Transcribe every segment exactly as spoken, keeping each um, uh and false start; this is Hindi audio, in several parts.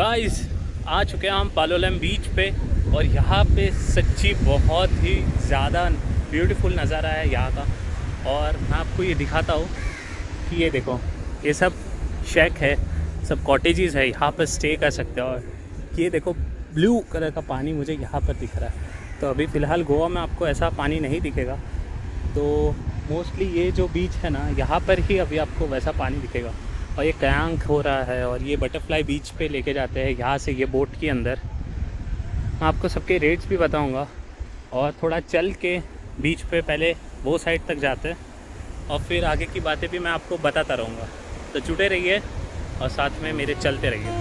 गाइस आ चुके हैं हम पालोलेम बीच पे और यहाँ पे सच्ची बहुत ही ज़्यादा ब्यूटीफुल नज़ारा है यहाँ का। और मैं आपको ये दिखाता हूँ कि ये देखो, ये सब शेक है, सब कॉटेजेस है, यहाँ पर स्टे कर सकते हो। और ये देखो ब्लू कलर का पानी मुझे यहाँ पर दिख रहा है। तो अभी फ़िलहाल गोवा में आपको ऐसा पानी नहीं दिखेगा, तो मोस्टली ये जो बीच है ना, यहाँ पर ही अभी आपको वैसा पानी दिखेगा। और ये कयांक हो रहा है और ये बटरफ्लाई बीच पे लेके जाते हैं यहाँ से, ये बोट के अंदर। मैं आपको सबके रेट्स भी बताऊंगा और थोड़ा चल के बीच पे पहले वो साइड तक जाते हैं और फिर आगे की बातें भी मैं आपको बताता रहूँगा। तो जुड़े रहिए और साथ में मेरे चलते रहिए।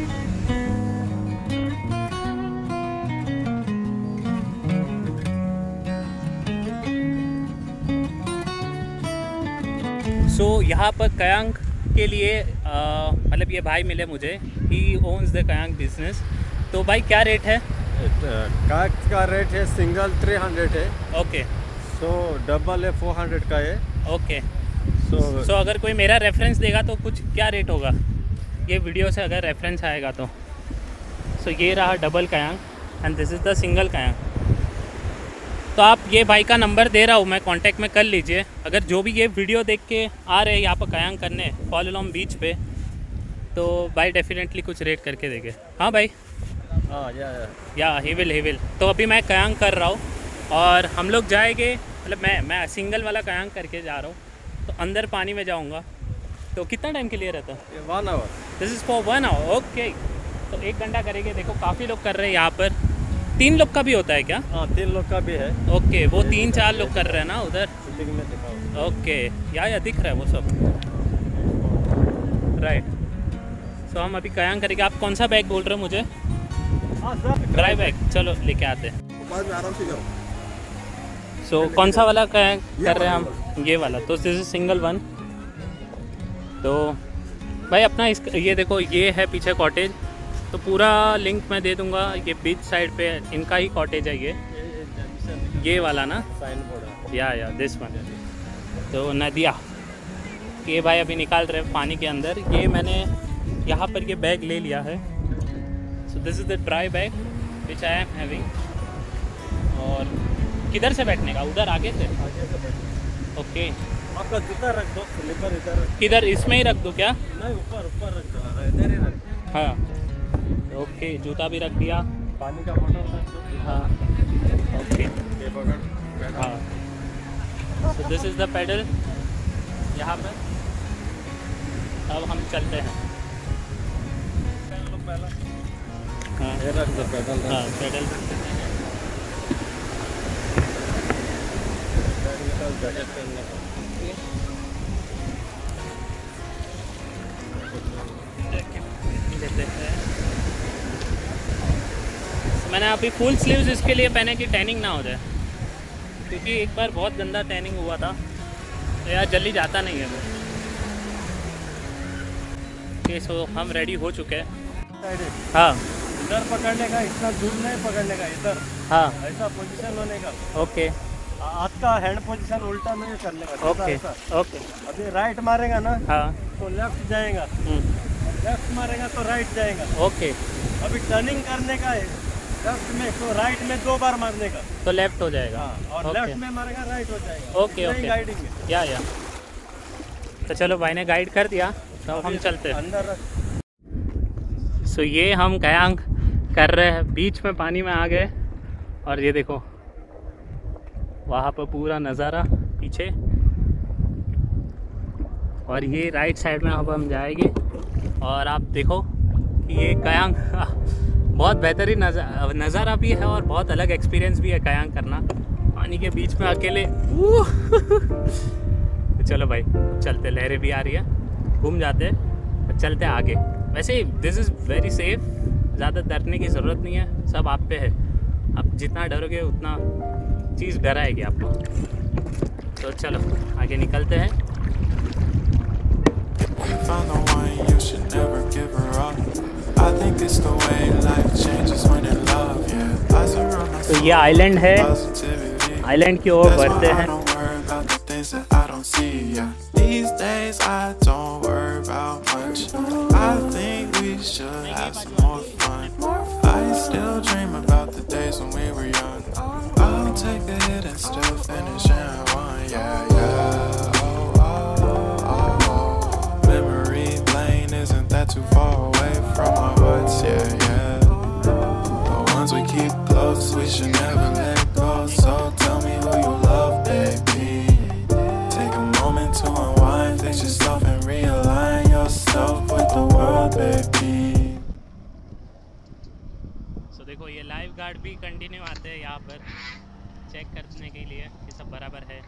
सो so, यहाँ पर कयांक के लिए मतलब ये भाई मिले मुझे, ही ओन्स द कयांक बिजनेस। तो भाई क्या रेट है? कयांक का रेट है सिंगल थ्री हंड्रेड है। ओके। सो डबल है फोर हंड्रेड का है। ओके। सो so, so अगर कोई मेरा रेफरेंस देगा तो कुछ क्या रेट होगा ये वीडियो से, अगर रेफरेंस आएगा तो? सो so, ये रहा double कयांक and this is the single कयांक। तो आप ये भाई का नंबर दे रहा हूँ मैं, कांटेक्ट में कर लीजिए। अगर जो भी ये वीडियो देख के आ रहे हैं यहाँ पर कयांक करने पालोलेम बीच पे, तो भाई डेफिनेटली कुछ रेट करके देंगे। हाँ भाई। हाँ या या ही विल ही विल। तो अभी मैं कयांक कर रहा हूँ और हम लोग जाएंगे, मतलब मैं मैं सिंगल वाला कयांक करके जा रहा हूँ। तो अंदर पानी में जाऊँगा। तो कितना टाइम के लिए रहता है? One hour. This is for one hour. Okay. तो एक घंटा करेंगे। देखो काफ़ी लोग कर रहे हैं यहाँ पर। तीन लोग का भी होता है क्या? हाँ तीन लोग का भी है। ओके, वो तीन चार लोग कर रहे हैं ना उधर। में दिखाओ। ओके, या या दिख रहा है वो सब। राइट। सो हम अभी कयांक करेंगे। आप कौन सा बैग बोल रहे हो मुझे? हाँ सर, ड्राई बैग। चलो लेके आते हैं। आराम से करो। सो so, कौन सा वाला कयांक कर रहे हैं हम? ये वाला। तो दिस इज सिंगल वन। तो भाई अपना इस ये देखो, ये है पीछे कॉटेज। तो पूरा लिंक मैं दे दूंगा। ये बीच साइड पे इनका ही कॉटेज है ये ये वाला ना, साइन बोर्ड। या या दिस वन। तो नदिया ये भाई अभी निकाल रहे हैं पानी के अंदर। ये मैंने यहाँ पर ये बैग ले लिया है। So this is the dry bag which I am having. और किधर से बैठने का? उधर आगे से? आगे से बैठ। ओके। आपका जूता रख दो, स्लीपर इधर। किधर? इसमें ही रख दो क्या? नहीं, ऊपर ऊपर रख दो, इधर ही रख दो। हाँ ओके। जूता भी रख दिया। पानी का बोतल रख दो। हाँ ओके। ये पकड़। हाँ। So this is the paddle यहाँ पर। अब हम चलते हैं। पहला हाँ ये रख दो पेडल। हाँ पेडल। जैकेट पहनने का। लेते हैं। मैंने अभी फुल स्लीव्स इसके लिए पहने कि टैनिंग ना हो जाए, क्योंकि एक बार बहुत गंदा टैनिंग हुआ था तो यार जल्दी जाता नहीं है वो। ओके, सो हम रेडी हो चुके हैं। हाँ इधर पकड़ने का, इतना दूर नहीं पकड़ने का, इधर। हाँ ऐसा पोजीशन होने का। ओके। हाथ का हैंड पोजीशन उल्टा नहीं करने का। Okay okay. अभी राइट मारेगा ना, हाँ तो लेफ्ट जाएगा। लेफ्ट मारेगा तो राइट जाएगा। ओके। अभी टर्निंग करने का है, लेफ्ट में तो राइट में दो बार मारने का, तो लेफ्ट हो जाएगा। हाँ, और ओके। लेफ्ट में मारेगा राइट हो जाएगा। Okay okay. गाइडिंग में। या या तो चलो भाई ने गाइड कर दिया, तो हम चलते हैं अंदर रख। सो ये हम कयांक कर रहे हैं, बीच में पानी में आ गए। और ये देखो वहाँ पर पूरा नज़ारा पीछे। और ये राइट साइड में अब हम जाएंगे। और आप देखो कि ये कयांक बहुत बेहतरीन नज़ारा भी है और बहुत अलग एक्सपीरियंस भी है कयांक करना पानी के बीच में अकेले। तो चलो भाई चलते, लहरें भी आ रही है, घूम जाते हैं, चलते हैं आगे। वैसे दिस इज़ वेरी सेफ, ज़्यादा डरने की ज़रूरत नहीं है, सब आप पे है। आप जितना डरोगे उतना चीज़ डराएगी आपको। तो चलो आगे निकलते हैं। तो ये आइलैंड है, आइलैंड की ओर बढ़ते हैं। These days I don't worry about much. I think we should have some more fun. I still dream about the days when we were young. I'll take a hit and still finish in one. Yeah, yeah. Oh, oh, oh, oh. Memory lane, isn't that too far away from our hearts? Yeah, yeah. The ones we keep close, we should never let go. So tell me who you love, baby. Take a moment to unwind, fix yourself and realign yourself with the world, baby. So देखो ये लाइफ गार्ड भी कंटिन्यू आते हैं यहाँ पर चेक करने के लिए कि सब बराबर है।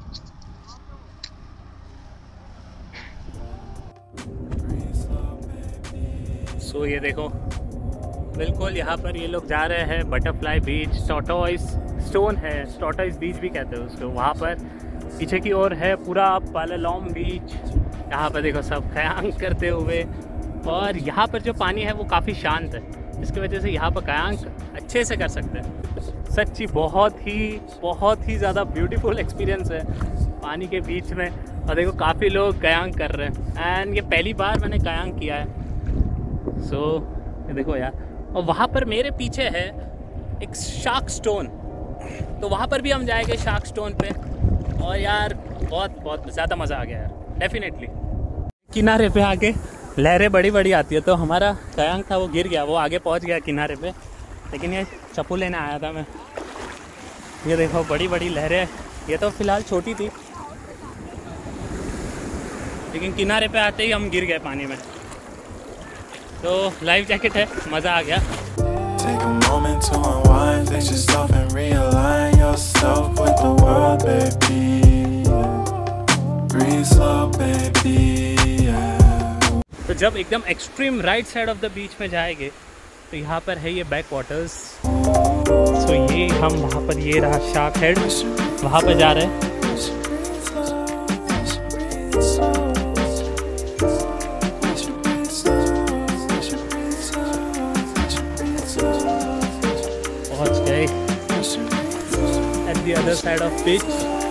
सो so, ये देखो बिल्कुल यहाँ पर ये लोग जा रहे हैं बटरफ्लाई बीच, टॉर्टोइस स्टोन है, टॉर्टोइस बीच भी कहते हैं उसको। वहाँ पर पीछे की ओर है पूरा पालोलेम बीच। यहाँ पर देखो सब कयांग करते हुए, और यहाँ पर जो पानी है वो काफ़ी शांत है, इसकी वजह से यहाँ पर कयांग अच्छे से कर सकते हैं। सच्ची बहुत ही बहुत ही ज़्यादा ब्यूटीफुल एक्सपीरियंस है पानी के बीच में। और देखो काफ़ी लोग कयांग कर रहे हैं, एंड ये पहली बार मैंने कयांग किया है। सो so, ये देखो यार, और वहाँ पर मेरे पीछे है एक शार्क स्टोन, तो वहाँ पर भी हम जाएंगे शार्क स्टोन पे। और यार बहुत बहुत ज़्यादा मज़ा आ गया यार डेफिनेटली। किनारे पे आके लहरें बड़ी बड़ी आती है, तो हमारा कयांग था वो गिर गया, वो आगे पहुँच गया किनारे पे, लेकिन ये चप्पू लेने आया था मैं। ये देखो बड़ी बड़ी लहरें, ये तो फ़िलहाल छोटी थी, लेकिन किनारे पे आते ही हम गिर गए पानी में। तो लाइफ जैकेट है, मज़ा आ गया। Take a moment to unwind, fix yourself and realign yourself with the world, baby. Breathe slow, baby. Yeah. तो जब एकदम extreme right side of the beach में जाएंगे तो यहाँ पर है ये बैक वाटर्स। सो ये हम वहाँ पर, ये रहा शार्क हेड, वहाँ पर जा रहे हैं। पहुँच गए at the other side of beach.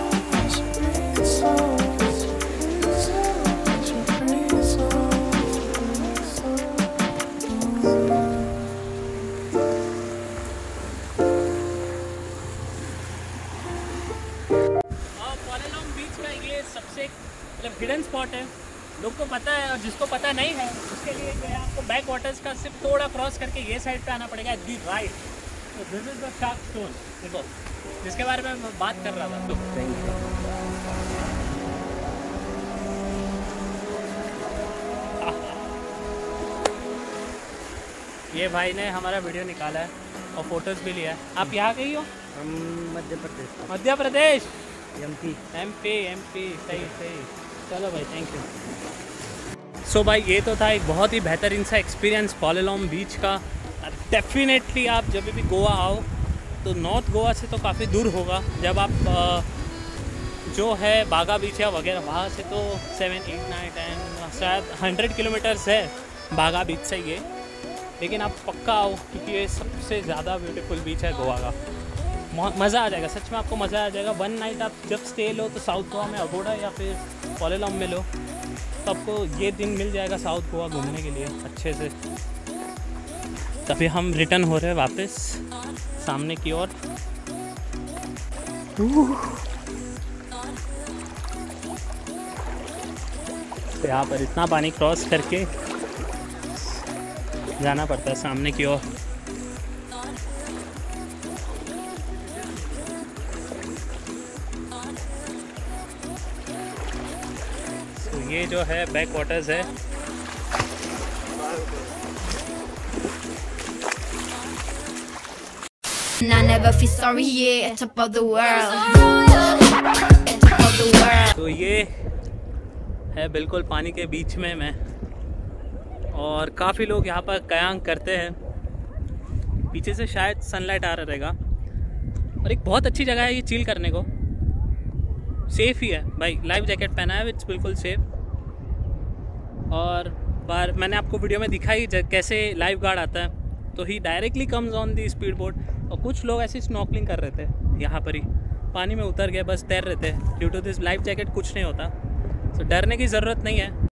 सबसे मतलब हिडन स्पॉट है, लोग को पता है, और जिसको पता नहीं है उसके लिए जो है आपको बैक वाटर्स का सिर्फ थोड़ा क्रॉस करके ये साइड पे आना पड़ेगा, दी राइट। तो this is the shark stone, देखो जिसके बारे में मैं बात कर रहा था। तो ये भाई ने हमारा वीडियो निकाला है और फोटोज भी लिया है। आप यहाँ के ही हो? हम Madhya Pradesh. Madhya Pradesh, MP MP MP सही सही। चलो भाई, थैंक यू। सो भाई ये तो था एक बहुत ही बेहतरीन सा एक्सपीरियंस पालोलेम बीच का। डेफिनेटली आप जब भी गोवा आओ तो नॉर्थ गोवा से तो काफ़ी दूर होगा। जब आप जो है बागा बीच या वगैरह वहाँ से तो सेवन एट नाइन टेन शायद हंड्रेड किलोमीटर्स है बागा बीच से ये, लेकिन आप पक्का आओ क्योंकि ये सबसे ज़्यादा ब्यूटीफुल बीच है गोवा का। मज़ा आ जाएगा, सच में आपको मज़ा आ जाएगा। वन नाइट आप जब स्टे लो तो साउथ गोवा में अगोड़ा या फिर पालोलेम में लो, तो आपको ये दिन मिल जाएगा साउथ गोवा घूमने के लिए अच्छे से। तभी हम रिटर्न हो रहे हैं वापस सामने की ओर। तो यहाँ पर इतना पानी क्रॉस करके जाना पड़ता है सामने की ओर। तो ये जो है बैक वाटर्स है। I never feel sorry, yeah, at top of the world. At top of the world. तो ये है बिल्कुल पानी के बीच में मैं, और काफ़ी लोग यहाँ पर कयांग करते हैं। पीछे से शायद सनलाइट आ रहा रहेगा, और एक बहुत अच्छी जगह है ये चिल करने को। सेफ ही है भाई, लाइफ जैकेट पहना है, इट्स बिल्कुल सेफ। और बार मैंने आपको वीडियो में दिखाई कैसे लाइफ गार्ड आता है, तो he directly comes on the speed boat. और कुछ लोग ऐसे स्नॉर्कलिंग कर रहे थे यहाँ पर ही, पानी में उतर गए, बस तैर रहे थे। Due to this life jacket कुछ नहीं होता, तो डरने की ज़रूरत नहीं है।